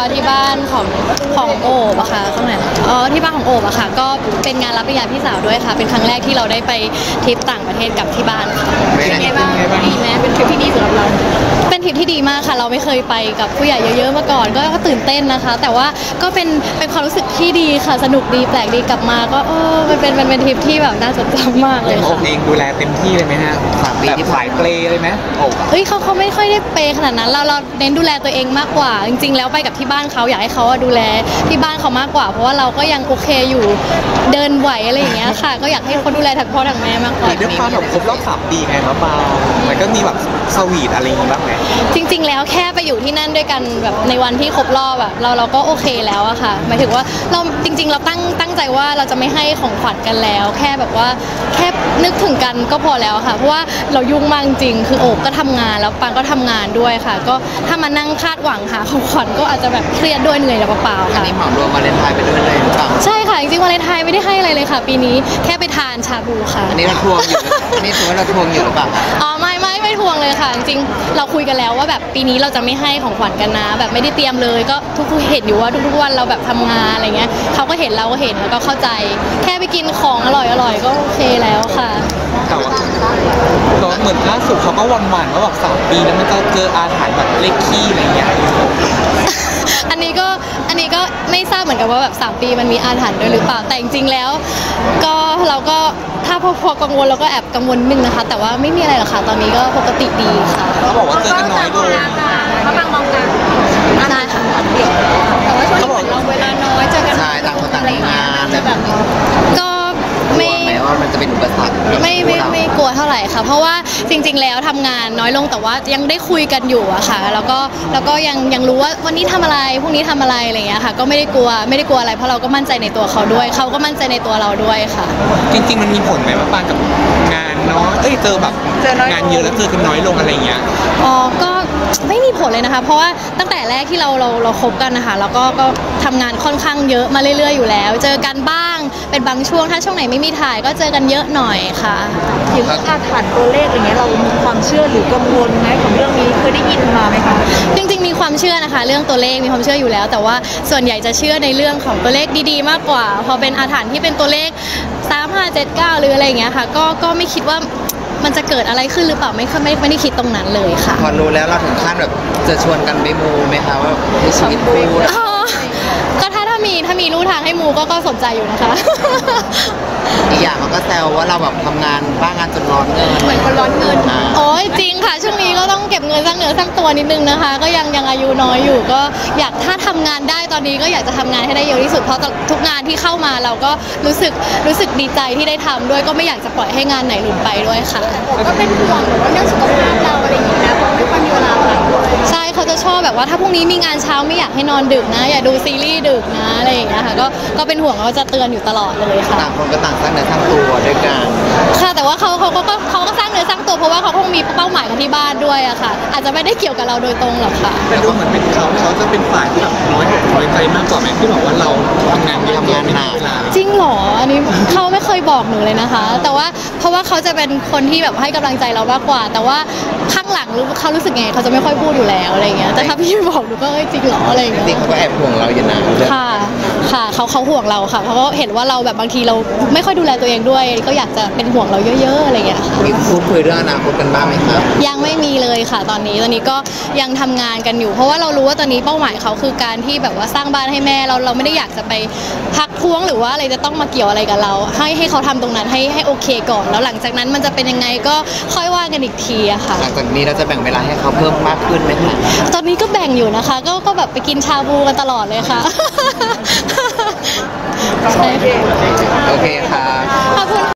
ที่บ้านของโอบอะค่ะข้างไหนที่บ้านของโอบอะค่ะก็เป็นงานรับปริญญาพี่สาวด้วยค่ะเป็นครั้งแรกที่เราได้ไปทริปต่างประเทศกับที่บ้านค่ะเป็นไงบ้างดีไหมเป็นทริปที่ดีสำหรับเราเป็นทริปที่ดีมากค่ะเราไม่เคยไปกับผู้ใหญ่เยอะๆมาก่อนก็ตื่นเต้นนะคะแต่ว่าก็เป็นความรู้สึกที่ดีค่ะสนุกดีแปลกดีกลับมาก็เป็นทริปที่แบบน่าจดจำมากเลยค่ะเองดูแลเต็มที่เลยไหมฮะแบบสายเปลเลยไหมเฮ้ยเขาไม่ค่อยได้เปขนาดนั้นเราเน้นดูแลตัวเองมากกว่าจริงๆแล้วไปกับที่บ้านเขาอยากให้เขาดูแลที่บ้านเขามากกว่าเพราะว่าเราก็ยังโอเคอยู่เดินไหวอะไรอย่างเงี้ยค่ะก็อยากให้เขาดูแลทั้งพ่อทั้งแม่มากกว่าด้วยความแบบครบรอบ3 ปีไงครับปามันก็มีแบบสวีทอะไรอย่างงี้บ้างไหมจริงๆแล้วแค่ไปอยู่ที่นั่นด้วยกันแบบในวันที่ครบรอบอะเราก็โอเคแล้วอะค่ะหมายถึงว่าเราจริงๆเราตั้งใจว่าเราจะไม่ให้ของขวัญกันแล้วแค่แบบว่าแค่นึกถึงกันก็พอแล้วค่ะเพราะว่าเรายุ่งมากจริงคือโอบก็ทำงานแล้วปังก็ทำงานด้วยค่ะก็ถ้ามานั่งคาดหวังหาของขวัญก็อาจจะแบบเครียดด้วยเหนื่อยเปล่าๆค่ะอันนี้เหมารวมวาเลนไทน์ไปด้วยเลยหรือเปล่าใช่ค่ะจริงๆวาเลนไทน์ไม่ได้ให้อะไรเลยค่ะปีนี้แค่ไปทานชาบูค่ะอันนี้เราทวงอยู่อันนี้ถือว่าเราทวงอยู่หรือเปล่าอ๋อไม่ทวงเลยค่ะจริงๆเราคุยกันแล้วว่าแบบปีนี้เราจะไม่ให้ของขวัญกันนะแบบไม่ได้เตรียมเลยก็ทุกคนเห็นอยู่ว่าทุกวันเราแบบทำงานอะไรเงี้ยเขาก็เห็นเราก็เห็นแล้วก็เข้าใจแค่ไปกินของอร่อยก็โอเคแล้วค่ะแต่ว่าเหมือนล่าสุดเขาก็หวั่นว่าแบบ3 ปีแล้วมันจะเจออาถรรพ์แบบเลขขี้อะไรอย่างเงี้ยอันนี้ก็ไม่ทราบเหมือนกันว่าแบบ3 ปีมันมีอาถรรพ์ด้วยหรือเปล่าแต่จริงๆแล้วก็เราก็ถ้าพอกังวลเราก็แอบกังวลนึงนะคะแต่ว่าไม่มีอะไรหรอกค่ะตอนนี้ก็ปกติดีค่ะเขาบอกว่าเจอกันน้อยลงเขาบางมองกันใช่ค่ะแต่ว่าช่วงนี้เราเวลาน้อยเจอกันใช่ต่างคนต่างงานแบบก็ไม่ว่ามันจะเป็นอุปสรรคไม่กลัวเท่าไหร่ค่ะเพราะว่าจริงๆแล้วทำงานน้อยลงแต่ว่ายังได้คุยกันอยู่อะค่ะแล้วก็ยังรู้ว่าวันนี้ทำอะไรพรุ่งนี้ทำอะไรอะไรอย่างเงี้ยค่ะก็ไม่ได้กลัวอะไรเพราะเราก็มั่นใจในตัวเขาด้วยเขาก็มั่นใจในตัวเราด้วยค่ะจริงๆมันมีผลไหมว่าปานกับงานน้อยเจอแบบงานเยอะแล้วเจอกันน้อยลงอะไรเงี้ยก็ไม่มีผลเลยนะคะเพราะว่าตั้งแต่แรกที่เราคบกันนะคะแล้วก็ทำงานค่อนข้างเยอะมาเรื่อยๆอยู่แล้วเจอกันบ้างเป็นบางช่วงถ้าช่วงไหนไม่มีถ่ายก็เจอกันเยอะหน่อยค่ะอย่างอาถรรพ์ตัวเลขอย่างเงี้ยเรามีความเชื่อหรือกังวลไหมของเรื่องนี้เคยได้ยินมาไหมคะจริงๆมีความเชื่อนะคะเรื่องตัวเลขมีความเชื่ออยู่แล้วแต่ว่าส่วนใหญ่จะเชื่อในเรื่องของตัวเลขดีๆมากกว่าพอเป็นอาถรรพ์ที่เป็นตัวเลข3579หรืออะไรอย่างเงี้ยค่ะก็ไม่คิดว่ามันจะเกิดอะไรขึ้นหรือเปล่าไม่ได้คิดตรงนั้นเลยค่ะพอรู้แล้วเราถึงขั้นแบบจะชวนกันไปมูไหมคะว่าในชีวิตคู่ก็ถ้ามีลู่ทางให้มูก็สนใจอยู่นะคะอีกอย่างมันก็แซวว่าเราแบบทำงานบ้างงานจนร้อนเงินเหมือนคนร้อนเงินโอ้ยจริงค่ะช่วงนี้ก็ต้องเก็บเงินสร้างเนื้อสร้างตัวนิดนึงนะคะก็ยังอายุน้อยอยู่ก็อยากถ้าทำงานได้ตอนนี้ก็อยากจะทำงานให้ได้เยอะที่สุดเพราะทุกงานที่เข้ามาเราก็รู้สึกดีใจที่ได้ทำด้วยก็ไม่อยากจะปล่อยให้งานไหนหลุดไปด้วยค่ะก็เป็นห่วงเรื่องสุขภาพเราอะไรอย่างเงี้ยเพราะไม่ค่อยมีเวลาพักใช่เขาจะชอบแบบว่าถ้าพรุ่งนี้มีงานเช้าไม่อยากให้นอนดึกนะอย่าดูซีรีส์ดึกนะอะไรอย่างเงี้ยค่ะก็เป็นห่วงเขาจะเตือนอยู่ตลอดเลยค่ะต่างคนก็ต่างสร้างเนื้อสร้างตัวด้วยกันค่ะแต่ว่าเขาก็สร้างเนื้อสร้างตัวเพราะว่าเขาคงมีเป้าหมายกับที่บ้านด้วยอะค่ะอาจจะไม่ได้เกี่ยวกับเราโดยตรงหรอกค่ะแต่ดูเหมือนเป็นเขาจะเป็นฝ่ายที่แบบน้อยใจมากกว่าไหมที่บอกว่าเราทำงานเยอะไม่มีเวลาจริงหรออันนี้เขาไม่เคยบอกหนูเลยนะคะแต่ว่าเพราะว่าเขาจะเป็นคนที่แบบให้กำลังใจเรามากกว่าแต่ว่าข้างหลังเขารู้สึกไงเขาจะไม่ค่อยพูดอยู่แล้วอะไรเงี้ยแต่ถ้าพี่บอกหนูก็จริงหรออะไรเงี้ยจริงเขาก็แอบห่วงเราอยู่นะค่ะเขาห่วงเราค่ะเขาก็เห็นว่าเราแบบบางทีเราไม่ค่อยดูแลตัวเองด้วยก็อยากจะเป็นห่วงเราเยอะๆอะไรเงี้ยค่ะมีพูดคุยเรื่องอนาคตกันบ้างไหมครับยังไม่มีเลยค่ะตอนนี้ก็ยังทำงานกันอยู่เพราะว่าเรารู้ว่าตอนนี้เป้าหมายเขาคือการที่แบบว่าสร้างบ้านให้แม่เราไม่ได้อยากจะไปพักท้วงหรือว่าอะไรจะต้องมาเกี่ยวอะไรกับเราให้เขาทำตรงนั้นให้โอเคก่อนแล้วหลังจากนั้นมันจะเป็นยังไงก็ค่อยว่ากันอีกทีอะค่ะหลังจากนี้เราจะแบ่งเวลาให้เขาเพิ่มมากขึ้นไหมคะตอนนี้ก็แบ่งอยู่นะคะก็แบบไปกินชาบูกันตลอดเลยค่ะโอเคค่ะ